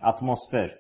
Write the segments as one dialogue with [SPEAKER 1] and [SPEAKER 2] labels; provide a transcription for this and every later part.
[SPEAKER 1] Atmosfer.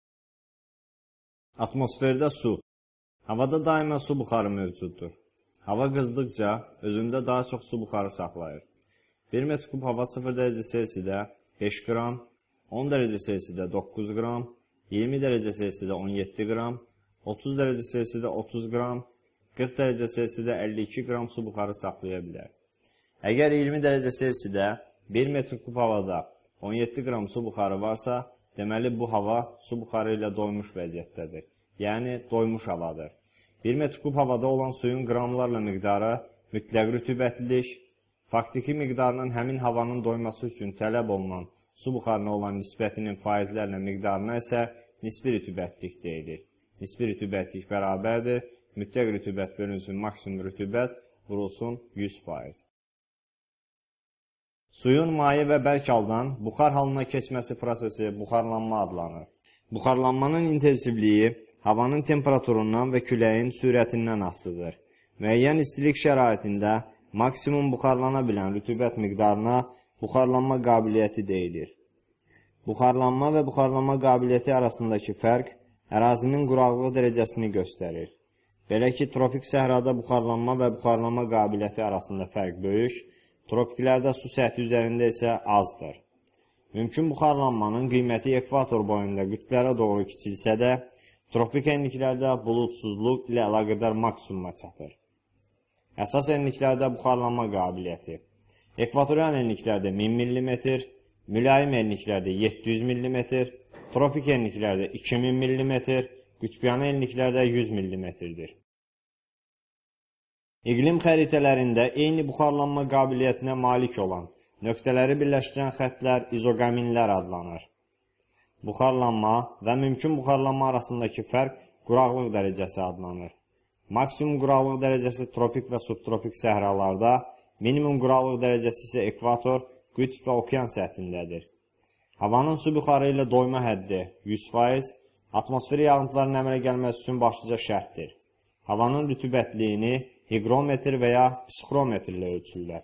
[SPEAKER 1] Atmosferdə su. Havada daima su buxarı mövcuddur. Hava qızdıqca özündə daha çox su buxarı saxlayır. 1 metr kub hava 0 dərəcə Selsidə 5 qram, 10 dərəcə Selsidə 9 qram, 20 dərəcə Selsidə 17 qram, 30 dərəcə Selsidə 30 qram, 40 dərəcə Selsidə 52 qram su buxarı saxlaya bilər. Əgər 20 dərəcə Selsidə 1 metr kub havada 17 qram su buxarı varsa, deməli bu hava su buxarı ilə doymuş vəziyyətdədir. Yəni doymuş havadır. 1 metr kub havada olan suyun qramlarla miqdarı mütləq rütubətlilik, faktiki miqdarının həmin havanın doyması üçün tələb olunan su buxarına olan nisbətinin faizlərlə miqdarına isə nisbi rütubətlik deyilir. Nisbi rütubətlik bərabərdir. Mütləq rütubət bölünsün maksimum rütubət vurulsun 100%. Suyun maye və bərk haldan buxar halına keçməsi prosesi buxarlanma adlanır. Buxarlanmanın intensivliyi havanın temperaturundan və küləyin sürətindən asılıdır. Müəyyən istilik şəraitində maksimum buxarlana bilən rütubət miqdarına buxarlanma qabiliyyəti deyilir. Buxarlanma və buxarlanma qabiliyyəti arasındakı fərq ərazinin quraqlıq dərəcəsini göstərir. Belə ki, tropik səhrada buxarlanma və buxarlanma qabiliyyəti arasında fərq böyük, tropiklərdə su səthi üzərində isə azdır. Mümkün buxarlanmanın qiyməti ekvator boyunda qütblərə doğru kiçilsə də, tropik enliklərdə bulutsuzluq ilə əlaqədar maksimuma çatır. Əsas enliklərdə buxarlanma qabiliyyəti. Ekvatorial enliklərdə 1000 mm, mülayim enliklərdə 700 mm, tropik enliklərdə 2000 mm, qütbyanı enliklərdə 100 mm-dir. İqlim xəritələrində eyni buxarlanma qabiliyyətinə malik olan, nöqtələri birləşdirən xəttlər izoqaminlər adlanır. Buxarlanma və mümkün buxarlanma arasındakı fərq quraqlıq dərəcəsi adlanır. Maksimum quraqlıq dərəcəsi tropik və subtropik səhralarda, minimum quraqlıq dərəcəsi isə ekvator, qütb və okean səthindədir. Havanın su buxarı ilə doyma həddi 100%, atmosferi yağıntıların əmələ gəlməsi üçün başlıca şərtdir. Havanın rütubətliyini higrometr və ya psixrometr ilə ölçürlər.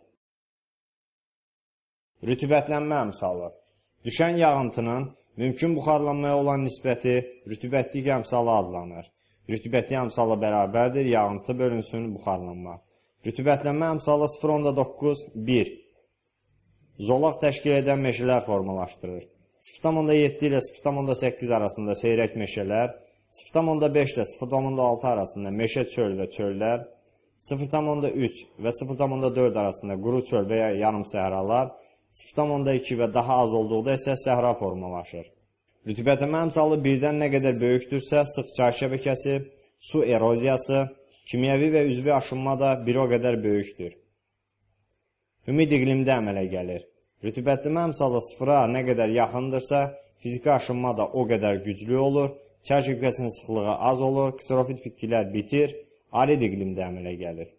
[SPEAKER 1] Rütubətlənmə əmsalı. Düşən yağıntının mümkün buxarlanmaya olan nisbəti rütubətlik əmsalı adlanır. Rütubətlik əmsalı bərabərdir, yağıntı bölünsün buxarlanma. Rütubətlənmə əmsalı 0,9-1 zolaq təşkil edən meşələr formalaşdırır. 0,7 ilə 0,8 arasında seyrək meşələr, 0,5 ilə 0,6 arasında meşə çöl və çöllər, 0,3 və 0,4 arasında quru çöl və ya yarım səhralar, 0,2 və daha az olduqda isə səhra formalaşır. Rütubətlənmə əmsalı birdən nə qədər böyükdürsə, sıx çay şəbəkəsi, su eroziyası, kimyəvi və üzvi aşınma da bir o qədər böyükdür. Ümid iqlimdə əmələ gəlir. Rütubətlənmə əmsalı sıfıra nə qədər yaxındırsa, fiziki aşınma da o qədər güclü olur, çay şəbəkəsinin sıxlığı az olur, kserofit bitkilər bitir, arid iqlimdə əmələ gəlir.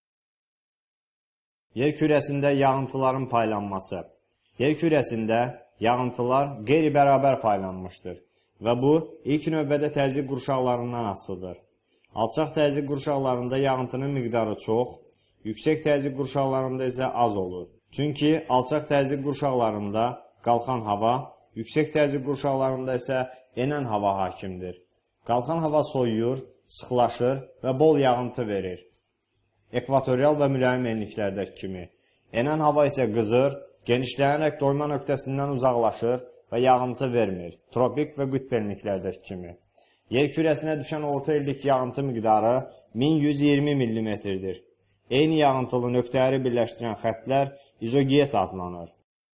[SPEAKER 1] Yer kürəsində yağıntıların paylanması. Yer kürəsində yağıntılar qeyri-bərabər paylanmışdır və bu, ilk növbədə təzyiq qurşaqlarından asılıdır. Alçaq təzyiq qurşaqlarında yağıntının miqdarı çox, yüksək təzyiq qurşaqlarında isə az olur. Çünki alçaq təzyiq qurşaqlarında qalxan hava, yüksək təzyiq qurşaqlarında isə enən hava hakimdir. Qalxan hava soyuyur, sıxlaşır və bol yağıntı verir. Ekvatorial və mülayim enliklərdəki kimi. Enən hava isə qızır, genişləyərək doyma nöqtəsindən uzaqlaşır və yağıntı vermir. Tropik və qütb enliklərdəki kimi. Yer kürəsinə düşən orta illik yağıntı miqdarı 1120 mm-dir. Eyni yağıntılı nöqtələri birləşdirən xəttlər izoqiyet adlanır.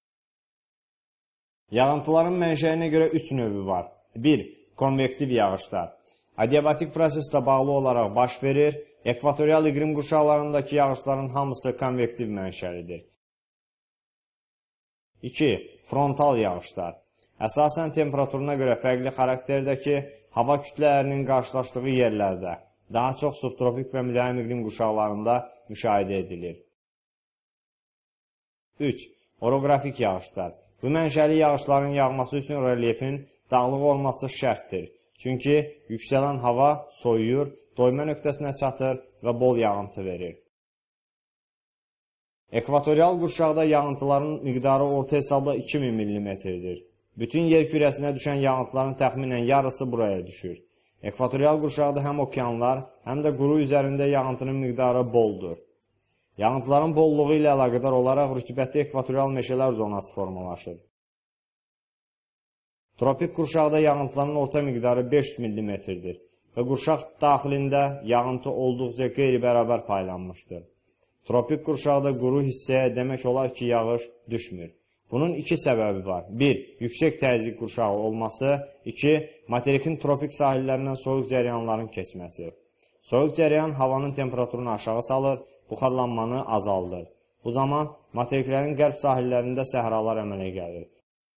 [SPEAKER 1] Yağıntıların mənşəyinə görə 3 növü var. 1. Konvektiv yağışlar. Adiabatik proseslə bağlı olaraq baş verir. Ekvatorial iqlim qurşaqlarındakı yağışların hamısı konvektiv mənşəlidir. 2. Frontal yağışlar. Əsasən temperaturuna görə fərqli xarakterdəki hava kütlələrinin qarşılaşdığı yerlərdə, daha çox subtropik və mülayim iqlim qurşaqlarında müşahidə edilir. 3. Oroqrafik yağışlar. Bu mənşəli yağışların yağması üçün relyefin dağlıq olması şərtdir. Çünki yüksələn hava soyuyur, doyma nöqtəsinə çatır və bol yağıntı verir. Ekvatorial qurşaqda yağıntıların miqdarı orta hesabda 2000 mm-dir. Bütün yer kürəsinə düşən yağıntıların təxminən yarısı buraya düşür. Ekvatorial qurşaqda həm okeanlar, həm də quru üzərində yağıntının miqdarı boldur. Yağıntıların bolluğu ilə əlaqədar olaraq rütubətli ekvatorial meşələr zonası formalaşır. Tropik qurşaqda yağıntıların orta miqdarı 500 mm-dir və qurşaq daxilində yağıntı olduqca qeyri-bərabər paylanmışdır. Tropik qurşaqda quru hissəyə demək olar ki, yağış düşmür. Bunun iki səbəbi var. 1. Yüksək təzyiq qurşağı olması. 2. Materikin tropik sahillərindən soyuq cəryanların keçməsi. Soyuq cəryan havanın temperaturunu aşağı salır, buxarlanmanı azaldır. Bu zaman materiklərin qərb sahillərində səhralar əmələ gəlir.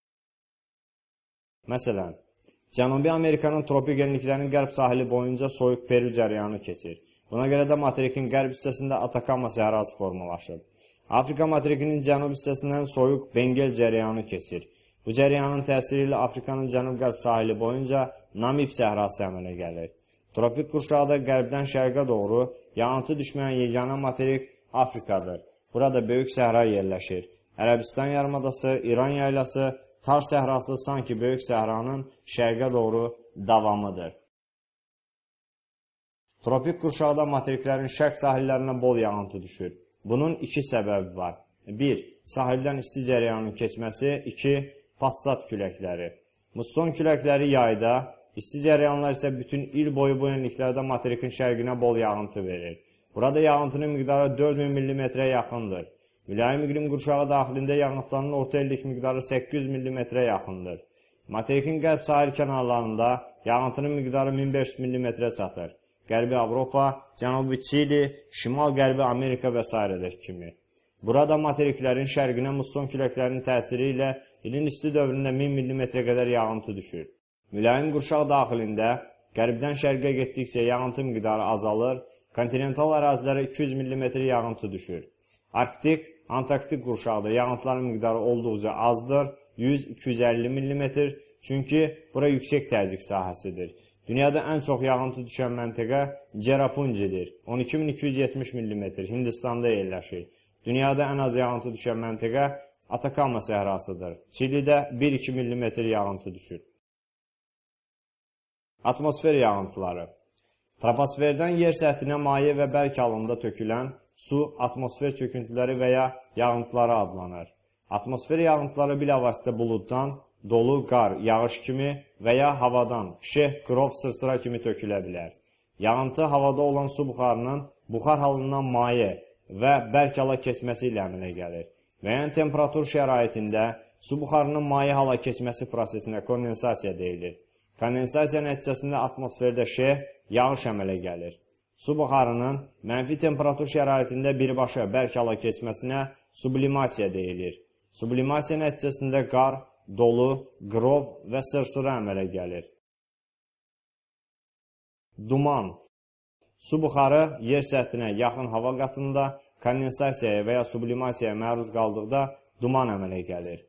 [SPEAKER 1] Məsələn, Cənubi Amerikanın tropik enliklərinin qərb sahili boyunca soyuq Peru cəryanı keçir. Buna görə də materikin qərb hissəsində Atakama səhrası formalaşır. Afrika materikinin cənub hissəsindən soyuq Bengel cəryanı keçir. Bu cəryanın təsiri ilə Afrikanın cənub-qərb sahili boyunca Namib səhrası əmələ gəlir. Tropik qurşaqda qərbdən şərqə doğru yağıntı düşməyən yeganə materik Afrikadır. Burada böyük səhra yerləşir. Ərəbistan yarımadası, İran yaylası, Tar səhrası sanki böyük səhranın şərqə doğru davamıdır. Tropik qurşaqda materiklərin şərq sahillərinə bol yağıntı düşür. Bunun iki səbəbi var. 1. Sahildən isti cəryanın keçməsi. 2. Passat küləkləri. Musson küləkləri yayda, isti cəryanlar isə bütün il boyu bu enliklərdə materikin şərqinə bol yağıntı verir. Burada yağıntının miqdarı 4000 mm-yə yaxındır. Mülayim iqlim qurşağı daxilində yağıntıların orta illik miqdarı 800 mm-yə yaxındır. Materikin qərb sahil kənarlarında yağıntının miqdarı 1500 mm-ə çatır. Qərbi Avropa, Cənubi Çili, Şimal-Qərbi Amerika və s. kimi. Burada materiklərin şərqinə musson küləklərinin təsiri ilə ilin isti dövründə 1000 mm-ə qədər yağıntı düşür. Mülayim qurşaq daxilində qərbdən şərqə getdikcə yağıntı miqdarı azalır, kontinental ərazilərə 200 mm yağıntı düşür. Arktik, Antarktik qurşaqda yağıntıların miqdarı olduqca azdır, 100-250 mm, çünki bura yüksək təzyiq sahəsidir. Dünyada ən çox yağıntı düşən məntəqə Cerapunjidir, 12270 mm, Hindistanda yerləşir. Dünyada ən az yağıntı düşən məntəqə Atakama səhrasıdır. Çilidə 1-2 mm yağıntı düşür. Atmosfer yağıntıları. Troposferdən yer səthinə maye və bərk halında tökülən su, atmosfer çöküntüləri və ya yağıntıları adlanır. Atmosfer yağıntıları bilavasitə buluddan, dolu, qar, yağış kimi və ya havadan, şeh, qrov, sırsıra kimi tökülə bilər. Yağıntı havada olan su buxarının buxar halından maye və bərk hala keçməsi ilə əmələ gəlir. Müəyyən temperatur şəraitində su buxarının maye hala keçməsi prosesinə kondensasiya deyilir. Kondensasiya nəticəsində atmosferdə şeh, yağış əmələ gəlir. Su buxarının mənfi temperatur şəraitində birbaşa bərk hala keçməsinə sublimasiya deyilir. Sublimasiya nəticəsində qar, dolu, qrov və sırsıra əmələ gəlir. Duman. Su buxarı yer səthinə yaxın hava qatında kondensasiyaya və ya sublimasiyaya məruz qaldıqda duman əmələ gəlir.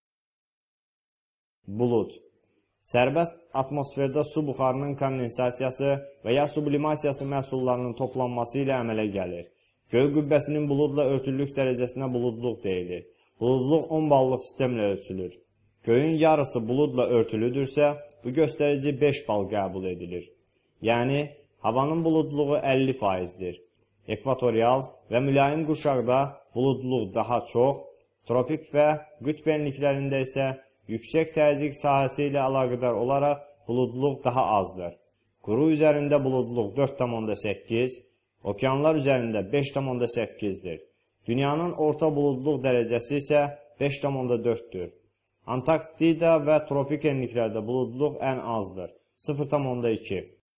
[SPEAKER 1] Bulud. Sərbəst atmosferdə su buxarının kondensasiyası və ya sublimasiyası məhsullarının toplanması ilə əmələ gəlir. Göy qübbəsinin buludla örtülülük dərəcəsinə buludluq deyilir. Buludluq 10 ballıq sistemlə ölçülür. Göyün yarısı buludla örtülüdürsə, bu göstərici 5 bal qəbul edilir. Yəni, havanın buludluğu 50%-dir. Ekvatorial və mülayim qurşaqda buludluq daha çox, tropik və qütb enliklərində isə yüksək təzyiq sahəsi ilə əlaqədar olaraq buludluq daha azdır. Quru üzərində buludluq 4,8, okeanlar üzərində 5,8-dir. Dünyanın orta buludluq dərəcəsi isə 5,4-dür. Antarktida və tropik enliklərdə buludluq ən azdır, 0,2.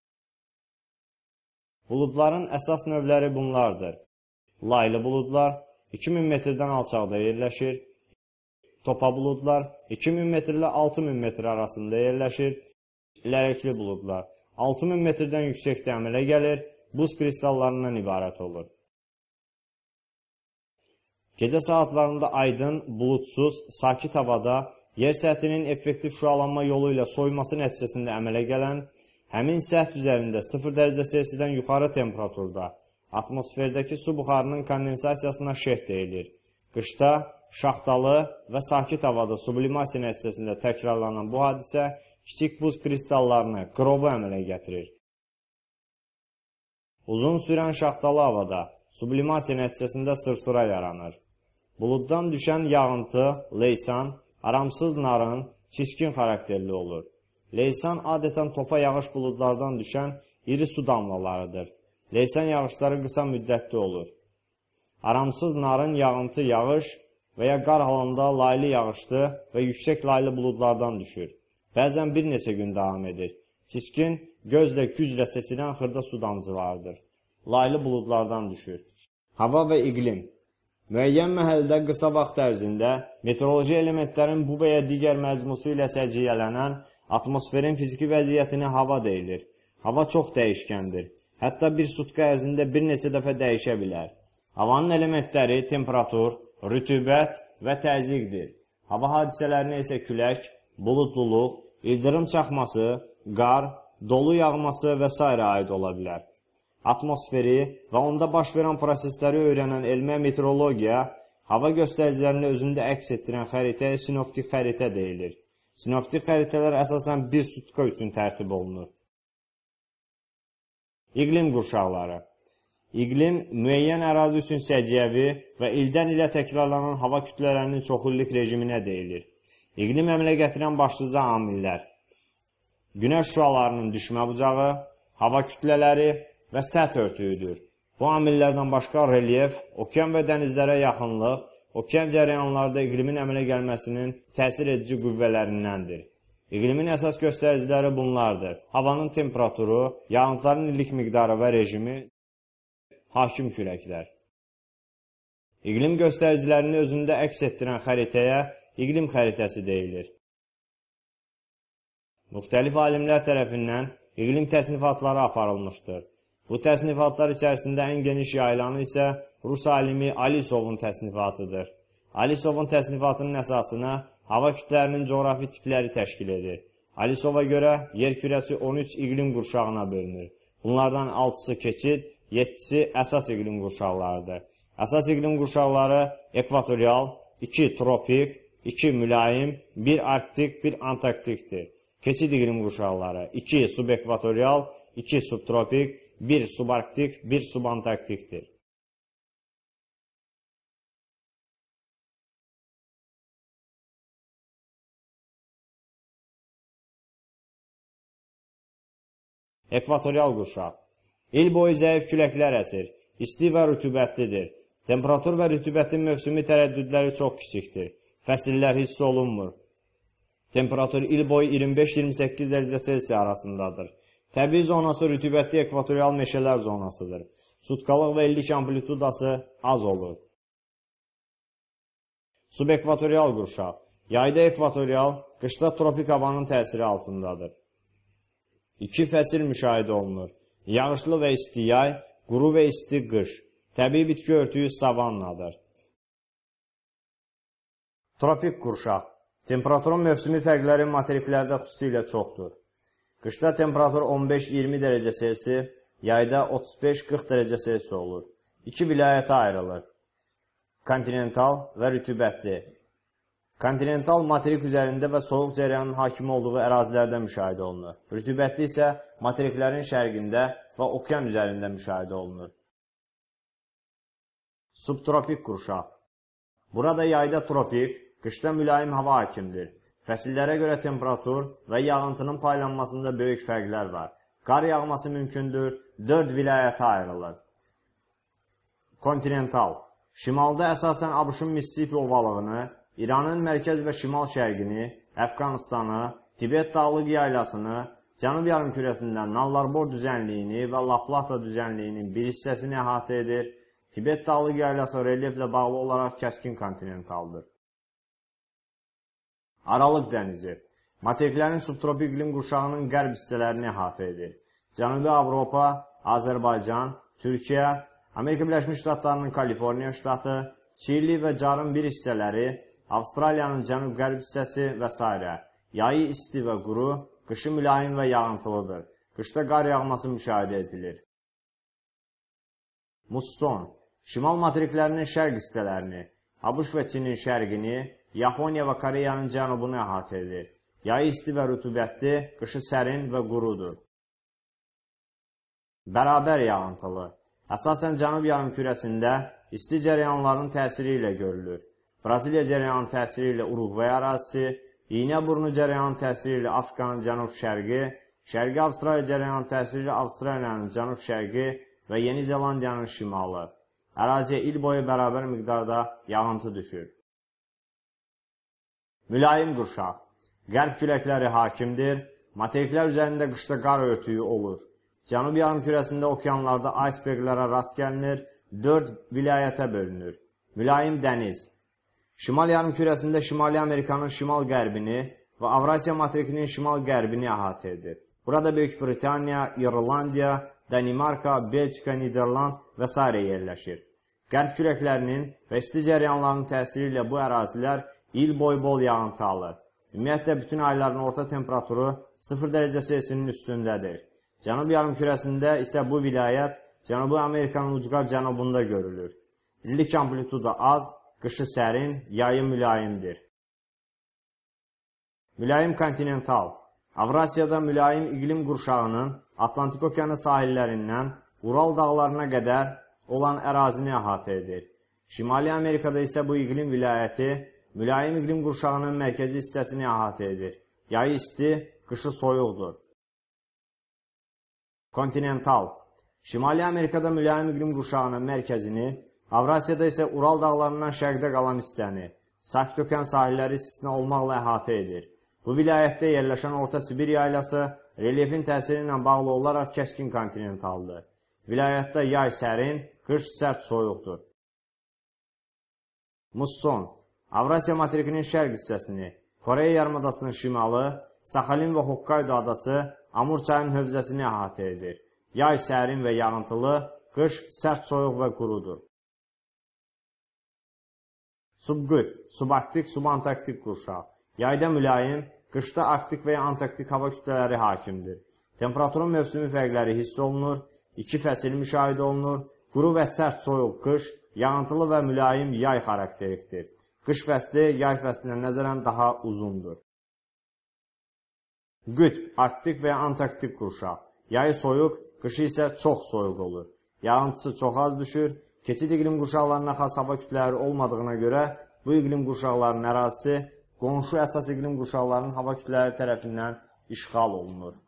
[SPEAKER 1] Buludların əsas növləri bunlardır. Laylı buludlar 2000 metrdən alçaqda yerləşir. Topa buludlar 2000 metr ilə 6000 metr arasında yerləşir. Lələkli buludlar 6000 metrdən yüksəkdə əmələ gəlir, buz kristallarından ibarət olur. Gecə saatlarında aydın, buludsuz, sakit havada yer səthinin effektiv şüalanma yolu ilə soyması nəticəsində əmələ gələn, həmin səth üzərində 0 dərəcə Selsidən yuxarı temperaturda atmosferdəki su buxarının kondensasiyasına şeh deyilir. Qışda şaxtalı və sakit havada sublimasiya nəticəsində təkrarlanan bu hadisə kiçik buz kristallarını, qrovu əmələ gətirir. Uzun sürən şaxtalı havada sublimasiya nəticəsində sırsıra yaranır. Buluddan düşən yağıntı, leysan, aramsız narın, çiskin xarakterli olur. Leysan adətən topa yağış buludlardan düşən iri su damlalarıdır. Leysan yağışları qısa müddətli olur. Aramsız narın yağıntı yağış və ya qar halında laylı yağışlı və yüksək laylı buludlardan düşür. Bəzən bir neçə gün davam edir. Çiskin, gözlə güclə seçilən xırda su damcılarıdır. Laylı buludlardan düşür. Hava və iqlim. Müəyyən məhəllədə qısa vaxt ərzində meteoroloji elementlərin bu və ya digər məcmusu ilə səciyyələnən atmosferin fiziki vəziyyətinə hava deyilir. Hava çox dəyişkəndir. Hətta bir sutka ərzində bir neçə dəfə dəyişə bilər. Havanın elementləri temperatur, rütubət və təzyiqdir. Hava hadisələrinə isə külək, buludluluq, ildırım çaxması, qar, dolu yağması və s. aid ola bilər. Atmosferi və onda baş verən prosesləri öyrənən elmə meteorologiya, hava göstəricilərini özündə əks etdirən xəritəyə sinoptik xəritə deyilir. Sinoptik xəritələr əsasən bir sutka üçün tərtib olunur. İqlim qurşaqları. İqlim, müəyyən ərazi üçün səciyyəvi və ildən ilə təkrarlanan hava kütlələrinin çoxillik rejiminə deyilir. İqlim əmələ gətirən başlıca amillər: günəş şüalarının düşmə bucağı, hava kütlələri və səth örtüyüdür. Bu amillərdən başqa relyef, okean və dənizlərə yaxınlıq, okean cərəyanlarda iqlimin əmələ gəlməsinin təsir edici qüvvələrindəndir. İqlimin əsas göstəriciləri bunlardır: havanın temperaturu, yağıntıların illik miqdarı və rejimi, hakim küləklər. İqlim göstəricilərini özündə əks etdirən xəritəyə iqlim xəritəsi deyilir. Müxtəlif alimlər tərəfindən iqlim təsnifatları aparılmışdır. Bu təsnifatlar içərisində ən geniş yayılanı isə Rus alimi Alisovun təsnifatıdır. Alisovun təsnifatının əsasına hava kütlələrinin coğrafi tipləri təşkil edir. Alisova görə yer kürəsi 13 iqlim qurşağına bölünür. Bunlardan 6-sı keçid, 7-si əsas iqlim qurşaqlarıdır. Əsas iqlim qurşaqları ekvatorial, 2 tropik, 2 mülayim, 1 arktik, 1 antarktikdir. Keçid iqlim qurşaqları 2 subekvatorial, 2 subtropik, 1 subarktik, 1 subantarktikdir. Ekvatorial qurşaq. İl boyu zəif küləklər əsir, isti və rütubətlidir. Temperatur və rütubətin mövsümi tərəddüdləri çox kiçikdir. Fəsillər hiss olunmur. Temperatur il boyu 25-28 dərəcə Selsiya arasındadır. Təbii zonası rütubətli ekvatorial meşələr zonasıdır. Sutkalıq və illik amplitudası az olur. Subekvatorial qurşaq. Yayda ekvatorial, qışda tropik havanın təsiri altındadır. İki fəsil müşahidə olunur. Yağışlı və isti yay, quru və isti qış. Təbii bitki örtüyü savannadır. Tropik qurşaq. Temperaturun mövsümi fərqləri materiklərdə xüsusilə çoxdur. Qışda temperatur 15-20 dərəcə Selsi, yayda 35-40 dərəcə Selsi olur. İki vilayətə ayrılır: kontinental və rütubətli. Kontinental materik üzərində və soyuq cərəyanın hakim olduğu ərazilərdə müşahidə olunur. Rütubətli isə materiklərin şərqində və okean üzərində müşahidə olunur. Subtropik qurşaq. Burada yayda tropik, qışda mülayim hava hakimdir. Fəsillərə görə temperatur və yağıntının paylanmasında böyük fərqlər var. Qar yağması mümkündür, 4 vilayətə ayrılır. Kontinental. Şimalda əsasən ABŞ-ın Missisipi ovalığını, İranın mərkəz və şimal şərqini, Əfqanistanı, Tibet dağlıq yaylasını, Cənub yarımkürəsindən Nallarbor düzənliyini və La-Plata düzənliyinin bir hissəsini əhatə edir. Tibet dağlıq yaylası relyeflə bağlı olaraq kəskin kontinentaldır. Aralıq dənizi. Materiklərin subtropik iqlim qurşağının qərb hissələrini əhatə edir. Cənubi Avropa, Azərbaycan, Türkiyə, Amerika Birləşmiş Ştatlarının Kaliforniya ştatı, Çili və Carın bir hissələri, Avstraliyanın cənub-qərb hissəsi və s. Yayı isti və quru, qışı mülayim və yağıntılıdır. Qışda qar yağması müşahidə edilir. Musson. Şimal materiklərinin şərq hissələrini, ABŞ və Çinin şərqini, Yaponiya və Koreyanın cənubunu əhatə edir. Yayı isti və rütubətli, qışı sərin və qurudur. Bərabər yağıntılı. Əsasən cənub yarımkürəsində isti cərəyanların təsiri ilə görülür. Braziliya cərəyanın təsiri ilə Uruqvay ərazisi, İynəburnu cərəyanın təsiri ilə Afrikanın cənub-şərqi, Şərqi Avstraliya cərəyanın təsiri ilə Avstraliyanın cənub-şərqi və Yeni Zelandiyanın şimalı. Əraziyə il boyu bərabər miqdarda yağıntı düşür. Mülayim qurşaq. Qərb küləkləri hakimdir. Materiklər üzərində qışda qar örtüyü olur. Cənub yarımkürəsində okeanlarda iceberglərə rast gəlinir, 4 vilayətə bölünür. Mülayim dəniz. Şimal yarımkürəsində Şimali Amerikanın şimal-qərbini və Avrasiya materikinin şimal-qərbini əhatə edir. Burada Böyük Britaniya, İrlandiya, Danimarka, Belçika, Niderland və s. yerləşir. Qərb küləklərinin və isti cərəyanlarının təsiri ilə bu ərazilər il boyu bol yağıntı alır. Ümumiyyətlə, bütün ayların orta temperaturu 0 dərəcə Selsius'un üstündədir. Cənub yarımkürəsində isə bu vilayət Cənubi Amerikanın ucqar cənubunda görülür. İllik amplituda az, qışı sərin, yayı mülayimdir. Mülayim kontinental. Avrasiyada mülayim iqlim qurşağının Atlantik okeanı sahillərindən Ural dağlarına qədər olan ərazini əhatə edir. Şimali Amerikada isə bu iqlim vilayəti mülayim iqlim qurşağının mərkəzi hissəsini əhatə edir. Yayı isti, qışı soyuqdur. Kontinental. Şimali Amerikada mülayim iqlim qurşağının mərkəzini, Avrasiyada isə Ural dağlarından şərqdə qalan hissəni, Sakit okean sahilləri istisna olmaqla əhatə edir. Bu vilayətdə yerləşən Orta Sibir yaylası relyefin təsiri ilə bağlı olaraq kəskin kontinentaldır. Vilayətdə yay sərin, qış sərt soyuqdur. Musson. Avrasiya materikinin şərq hissəsini, Koreya yarımadasının şimalı, Saxalin və Hokkaido adası Amur çayının hövzəsini əhatə edir. Yay sərin və yağıntılı, qış sərt soyuq və qurudur. Subqütb, subarktik, subantarktik qurşaq. Yayda mülayim, qışda arktik və ya antarktik hava kütlələri hakimdir. Temperaturun mövsümü fərqləri hiss olunur, 2 fəsil müşahidə olunur, quru və sərt soyuq qış, yağıntılı və mülayim yay xarakterikdir. Qış fəsli yay fəslinə nəzərən daha uzundur. Qütb, arktik və ya antarktik qurşaq. Yayı soyuq, qışı isə çox soyuq olur. Yağıntısı çox az düşür. Keçid iqlim qurşaqlarına xas hava kütlələri olmadığına görə bu iqlim qurşaqlarının ərazisi qonşu əsas iqlim qurşaqlarının hava kütlələri tərəfindən işğal olunur.